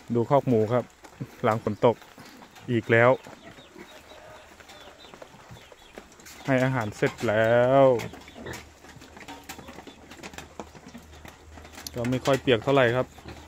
ดูคอกหมูครับหลังฝนตกอีกแล้วให้อาหารเสร็จแล้วก็ไม่ค่อยเปียกเท่าไหร่ครับ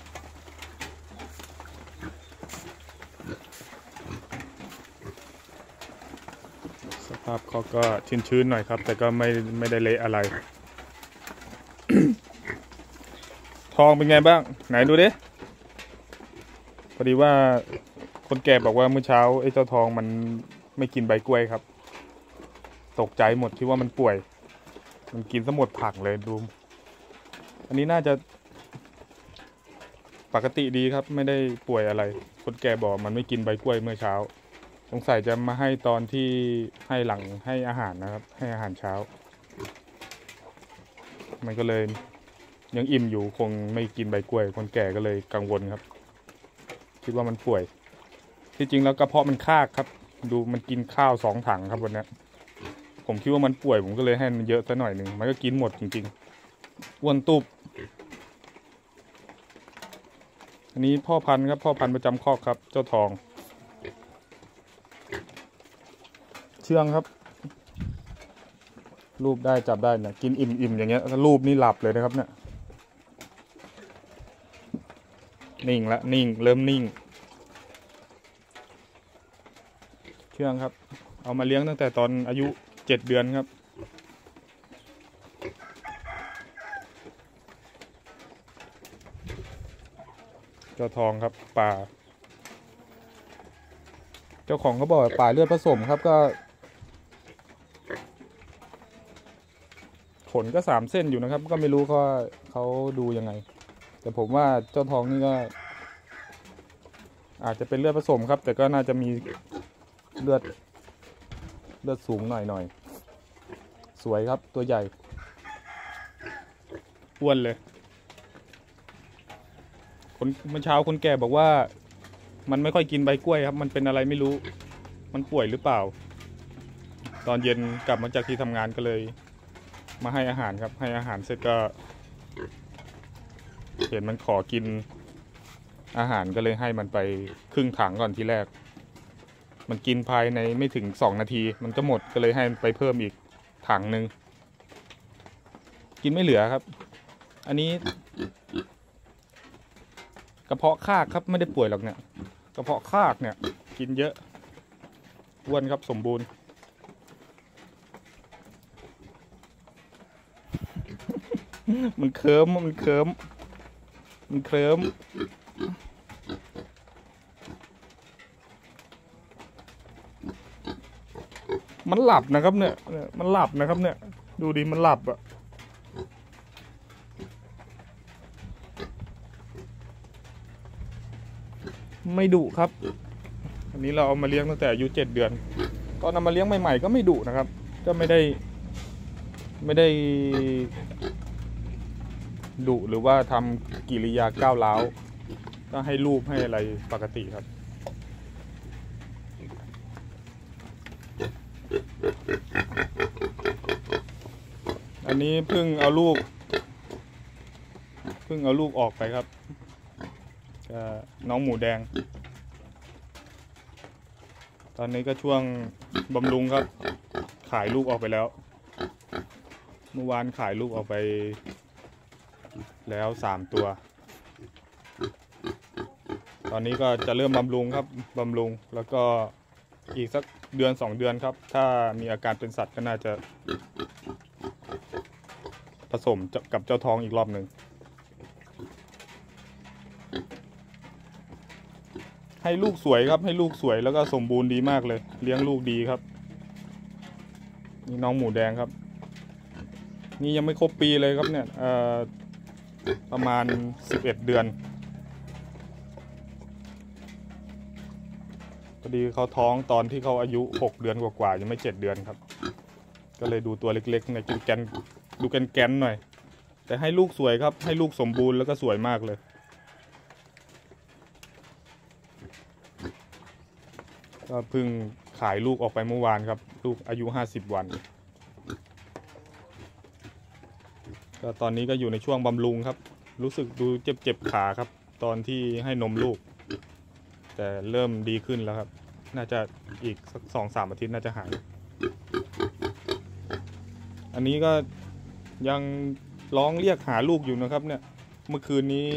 สภาพเขาก็ชื้นๆหน่อยครับแต่ก็ไม่ได้เละอะไร ทองเป็นไงบ้างไหนดูดิพอดีว่าคนแก่บอกว่าเมื่อเช้าไอ้เจ้าทองมันไม่กินใบกล้วยครับตกใจหมดที่ว่ามันป่วยมันกินซะหมดผักเลยดูอันนี้น่าจะปกติดีครับไม่ได้ป่วยอะไรคนแก่บอกมันไม่กินใบกล้วยเมื่อเช้าสงสัยจะมาให้ตอนที่ให้หลังให้อาหารนะครับให้อาหารเช้ามันก็เลยยังอิ่มอยู่คงไม่กินใบกล้วยคนแก่ก็เลยกังวลครับคิดว่ามันป่วยที่จริงแล้วกระเพาะมันคากครับดูมันกินข้าว2 ถังครับวันนี้ผมคิดว่ามันป่วยผมก็เลยให้มันเยอะซะหน่อยหนึ่งมันก็กินหมดจริงๆอ้วนตุบอันนี้พ่อพันธุ์ครับพ่อพันธุ์ประจำคอกครับเจ้าทองเชื่องครับรูปได้จับได้เนี่ยกินอิ่มอย่างเงี้ยรูปนี่หลับเลยนะครับเนี่ยนิ่งละนิ่งเริ่มนิ่งเชื่องครับเอามาเลี้ยงตั้งแต่ตอนอายุ7 เดือนครับเจ้าทองครับป่าเจ้าของเขาบอกป่าเลือดผสมครับก็ขนก็3 เส้นอยู่นะครับก็ไม่รู้เขาดูยังไงแต่ผมว่าเจ้าทองนี่ก็อาจจะเป็นเลือดผสมครับแต่ก็น่าจะมีเลือดสูงหน่อยสวยครับตัวใหญ่อ้วนเลยคนเมื่อเช้าคนแก่บอกว่ามันไม่ค่อยกินใบกล้วยครับมันเป็นอะไรไม่รู้มันป่วยหรือเปล่าตอนเย็นกลับมาจากที่ทำงานก็เลยมาให้อาหารครับให้อาหารเสร็จก็เห็นมันขอกินอาหารก็เลยให้มันไปครึ่งถังก่อนทีแรกมันกินภายในไม่ถึง2 นาทีมันก็หมดก็เลยให้ไปเพิ่มอีกถังหนึ่งกินไม่เหลือครับอันนี้กระเพาะคากครับไม่ได้ป่วยหรอกเนี่ยกระเพาะคากเนี่ยกินเยอะอ้วนครับสมบูรณ์ มันเคลิ้มมันเคลิ้มมันหลับนะครับเนี่ยมันหลับนะครับเนี่ยดูดิมันหลับอะไม่ดุครับอันนี้เราเอามาเลี้ยงตั้งแต่อายุ7 เดือนตอนนำมาเลี้ยงใหม่ๆก็ไม่ดุนะครับก็ไม่ได้ดุหรือว่าทำกิริยาก้าวร้าวก็ให้ลูกให้อะไรปกติครับอันนี้เพิ่งเอาลูกออกไปครับน้องหมูแดงตอนนี้ก็ช่วงบำรุงครับขายลูกออกไปแล้วเมื่อวานขายลูกออกไปแล้ว3 ตัวตอนนี้ก็จะเริ่มบำรุงครับบำรุงแล้วก็อีกสัก1 เดือน 2 เดือนครับถ้ามีอาการเป็นสัตว์ก็น่าจะผสมกับเจ้าทองอีกรอบหนึ่งให้ลูกสวยครับให้ลูกสวยแล้วก็สมบูรณ์ดีมากเลยเลี้ยงลูกดีครับนี่น้องหมูแดงครับนี่ยังไม่ครบปีเลยครับเนี่ยประมาณ11 เดือนพอดีเขาท้องตอนที่เขาอายุ6 เดือนกว่าๆยังไม่7 เดือนครับก็เลยดูตัวเล็กๆในดูแกนหน่อยแต่ให้ลูกสวยครับให้ลูกสมบูรณ์แล้วก็สวยมากเลยก็เพิ่งขายลูกออกไปเมื่อวานครับลูกอายุ50 วันก็ตอนนี้ก็อยู่ในช่วงบำรุงครับรู้สึกดูเจ็บขาครับตอนที่ให้นมลูกแต่เริ่มดีขึ้นแล้วครับน่าจะอีกสัก2-3 อาทิตย์น่าจะหายอันนี้ก็ยังร้องเรียกหาลูกอยู่นะครับเนี่ยเมื่อคืนนี้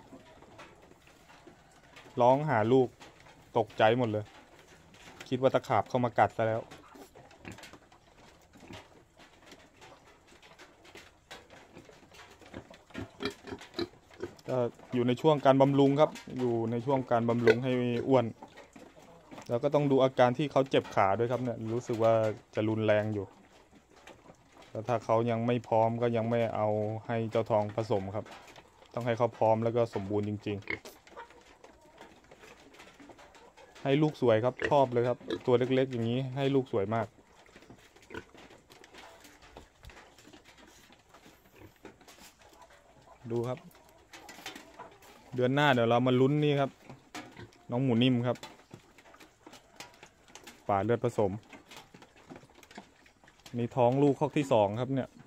ร้องหาลูกตกใจหมดเลยคิดว่าตะขาบเข้ามากัดซะแล้วก็อยู่ในช่วงการบำรุงครับอยู่ในช่วงการบำรุงให้อ้วนแล้วก็ต้องดูอาการที่เขาเจ็บขาด้วยครับเนี่ยรู้สึกว่าจะรุนแรงอยู่แล้วถ้าเขายังไม่พร้อมก็ยังไม่เอาให้เจ้าทองผสมครับต้องให้เขาพร้อมแล้วก็สมบูรณ์จริงๆให้ลูกสวยครับชอบเลยครับตัวเล็กๆอย่างนี้ให้ลูกสวยมากดูครับเดือนหน้าเดี๋ยวเรามาลุ้นนี่ครับน้องหมูนิ่มครับป่าเลือดผสมนี่ท้องลูกคอกที่2ครับเนี่ย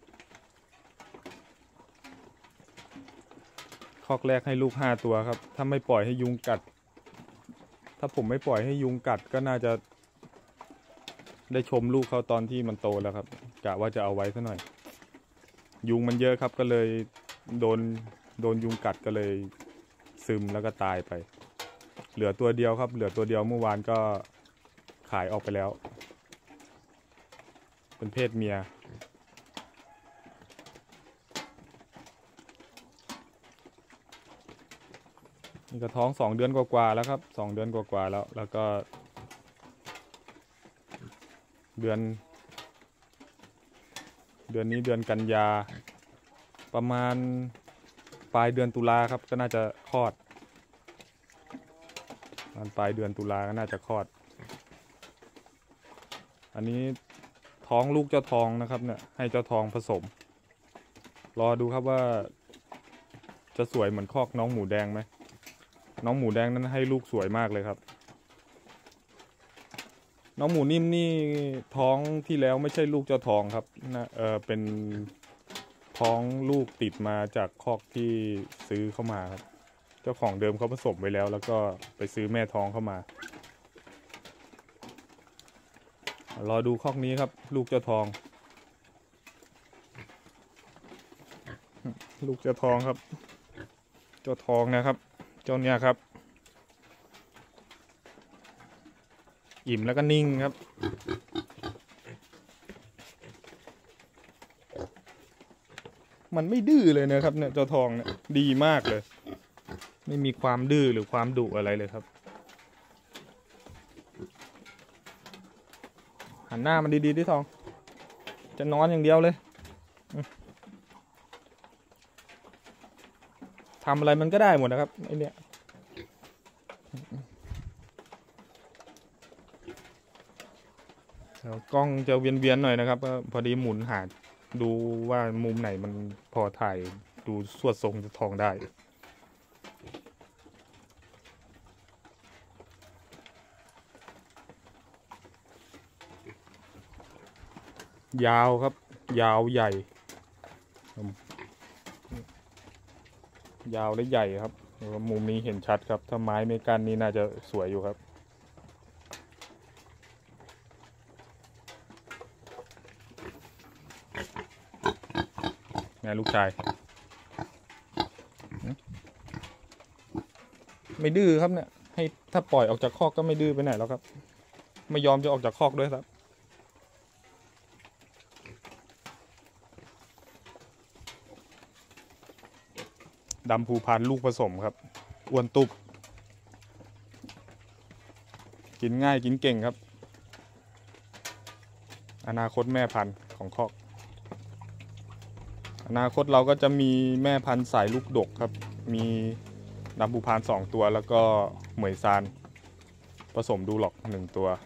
คอกแรกให้ลูก5 ตัวครับถ้าไม่ปล่อยให้ยุงกัดถ้าผมไม่ปล่อยให้ยุงกัดก็น่าจะได้ชมลูกเขาตอนที่มันโตแล้วครับกะว่าจะเอาไว้ซะหน่อยยุงมันเยอะครับก็เลยโดนยุงกัดก็เลยซึมแล้วก็ตายไปเหลือตัวเดียวครับเหลือตัวเดียวเมื่อวานก็ขายออกไปแล้วเป็นเพศเมียนี่ก็ท้อง2 เดือนกว่าๆแล้วครับ2 เดือนกว่าๆแล้วก็เดือนนี้เดือนกันยาประมาณปลายเดือนตุลาครับก็น่าจะคลอดปลายเดือนตุลาก็น่าจะคลอดอันนี้ท้องลูกเจ้าทองนะครับเนี่ยให้เจ้าทองผสมรอดูครับว่าจะสวยเหมือนคอกน้องหมูแดงไหมน้องหมูแดงนั้นให้ลูกสวยมากเลยครับน้องหมูนิ่มนี่ท้องที่แล้วไม่ใช่ลูกเจ้าทองครับนะเป็นท้องลูกติดมาจากคอกที่ซื้อเข้ามาครับเจ้าของเดิมเขาผสมไว้แล้วก็ไปซื้อแม่ท้องเข้ามารอดูคอกนี้ครับลูกเจ้าทองลูกเจ้าทองครับเจ้าทองนะครับเจ้าเนี่ยครับอิ่มแล้วก็นิ่งครับมันไม่ดื้อเลยนะครับเนี่ยเจ้าทองเนี่ยดีมากเลยไม่มีความดื้อหรือความดุอะไรเลยครับหันหน้ามันดีๆที่ทองจะนอนอย่างเดียวเลยทำอะไรมันก็ได้หมดนะครับไอเนี่ยกล้องจะเวียนๆหน่อยนะครับพอดีหมุนหาดูว่ามุมไหนมันพอถ่ายดูสวดทรงจะทองได้ยาวครับยาวใหญ่ยาวและใหญ่ครับมุมนี้เห็นชัดครับถ้าไม้ไม่กั้นนี่น่าจะสวยอยู่ครับลูกชายไม่ดื้อครับเนี่ยให้ถ้าปล่อยออกจากคอกก็ไม่ดื้อไปไหนแล้วครับไม่ยอมจะออกจากคอกด้วยครับดำภูพานลูกผสมครับอ้วนตุบกินง่ายกินเก่งครับอนาคตแม่พันธุ์ของคอกอนาคตเราก็จะมีแม่พันธุ์สายลูกดกครับมีดำภูพาน2 ตัวแล้วก็เหมยซานผสมดูหลอก1 ตัว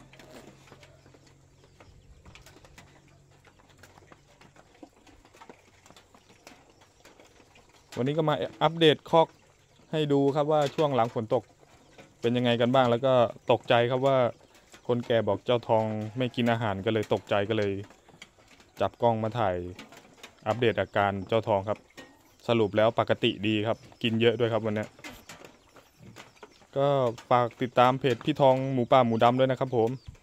วันนี้ก็มาอัปเดตคอกให้ดูครับว่าช่วงหลังฝนตกเป็นยังไงกันบ้างแล้วก็ตกใจครับว่าคนแก่บอกเจ้าทองไม่กินอาหารก็เลยตกใจก็เลยจับกล้องมาถ่ายอัปเดตอาการเจ้าทองครับสรุปแล้วปกติดีครับกินเยอะด้วยครับวันนี้ก็ฝากติดตามเพจพี่ทองหมูป่าหมูดำด้วยนะครับผม